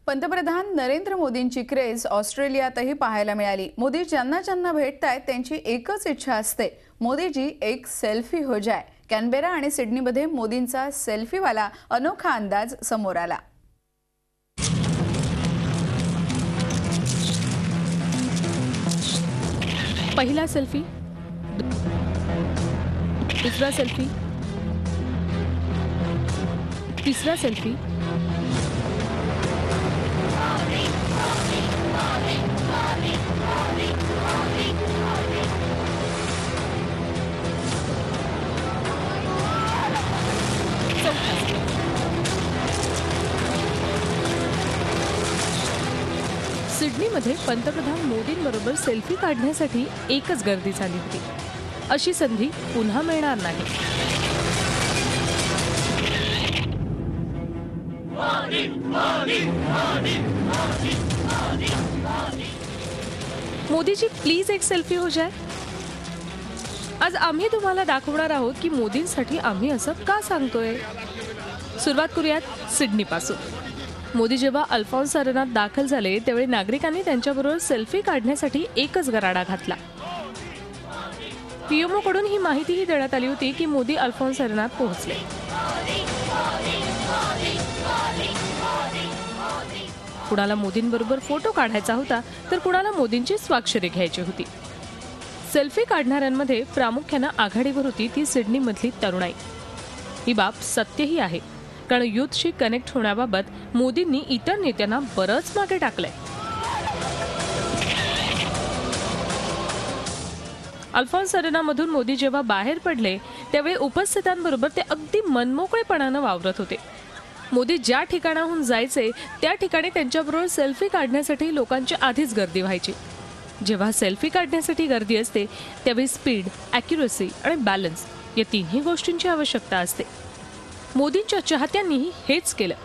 पंतप्रधान नरेंद्र मोदींची क्रेज ऑस्ट्रेलियातही पाहायला मिळाली। मोदी ज्यांना ज्यांना भेटतायत त्यांची एकच इच्छा असते, मोदीजी एक सेल्फी हो जाए। कॅनबेरा आणि सिडनीमध्ये मोदींचा सेल्फीवाला अनोखा अंदाज समोर आला। पहिला सेल्फी, दुसरा सेल्फी, तिसरा सेल्फी, सिडनीमध्ये पंतप्रधान मोदींबरोबर सेल्फी काढण्यासाठी एकच गर्दी झाली होती। अशी संधी पुन्हा मिळणार नाही। मोदीजी प्लीज एक सेल्फी हो जाए। आज आम्ही तुम्हाला दाखवणार आहोत की मोदींसाठी आम्ही असं का सांगतोय। सुरुवात करूयात सिडनी पासून। मोदी जेव्हा अल्फॉन्स अरेनात दाखल झाले त्यावेळी नागरिकांनी त्यांच्याबरोबर सेल्फी काढण्यासाठी एकच गराडा घातला। पीएमओ कडून ही माहितीही देण्यात आली होती की मोदी अल्फॉन्स अरेनात पोहोचले। कुणाला मोदींबरोबर फोटो काढायचा होता तर कुणाला मोदींची स्वाक्षरी घ्यायची होती। सेल्फी काढणाऱ्यांमध्ये प्रामुख्याने आघाडीवर होती ती सिडनीमधली तरुणाई। ही बाब सत्यही आहे, कारण युथशी कनेक्ट होण्याबाबत मोदींनी इतर नेत्यांना बरंच मागे टाकलंय। अल्फॉन्स अरेनामधून मोदी जेव्हा बाहेर पडले त्यावेळी उपस्थितांबरोबर ते अगदी मनमोकळेपणाने वावरत होते। मोदी ज्या ठिकाणाहून जायचे त्या ठिकाणी त्यांच्याबरोबर सेल्फी काढण्यासाठी लोकांची आधीच गर्दी व्हायची। जेव्हा सेल्फी काढण्यासाठी गर्दी असते त्यावेळी स्पीड, ॲक्युरसी आणि बॅलन्स या तिन्ही गोष्टींची आवश्यकता असते। मोदींच्या चाहत्यांनीही हेच केलं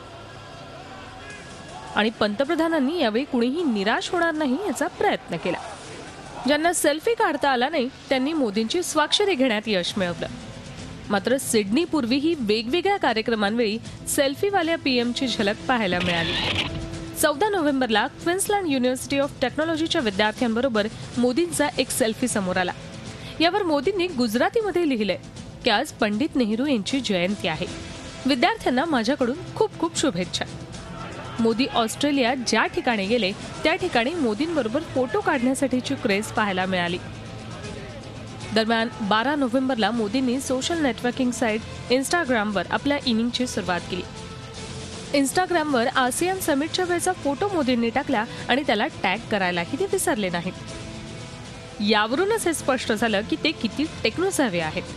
आणि पंतप्रधानांनी यावेळी कुणीही निराश होणार नाही याचा प्रयत्न केला। ज्यांना सेल्फी काढता आला नाही त्यांनी मोदींची स्वाक्षरी घेण्यात यश मिळवलं। मात्र सिडनी पूर्वीही वेगवेगळ्या कार्यक्रमांवेळी सेल्फीवाल्या पीएमची झलक पाहायला मिळाली। 14 नोव्हेंबरला क्वीन्सलँड युनिव्हर्सिटी ऑफ टेक्नॉलॉजीच्या विद्यार्थ्यांबरोबर मोदींचा एक सेल्फी समोर आला। यावर मोदींनी गुजरातीमध्ये लिहिलंय की आज पंडित नेहरू यांची जयंती आहे। विद्यार्थ्यांना माझ्याकडून खूप खूप शुभेच्छा। मोदी ऑस्ट्रेलियात ज्या ठिकाणी गेले त्या ठिकाणी मोदींबरोबर फोटो काढण्यासाठीची क्रेज पाहायला मिळाली। दरम्यान 12 नोव्हेंबरला मोदींनी सोशल नेटवर्किंग साईट इंस्टाग्रामवर आपल्या इनिंगची सुरुवात केली। इंस्टाग्रामवर आसियान समिटच्या वेळचा फोटो मोदींनी टाकला आणि त्याला टॅग करायलाही ते विसरले नाहीत। यावरूनच हे स्पष्ट झालं की ते किती टेक्नोसॅव्ही आहेत।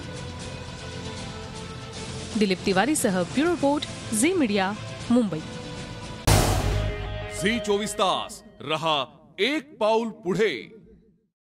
दिलीप तिवारीसह bureau report, Zee media, Mumbai. Zee 24 तास रहा एक पाऊल पुढे।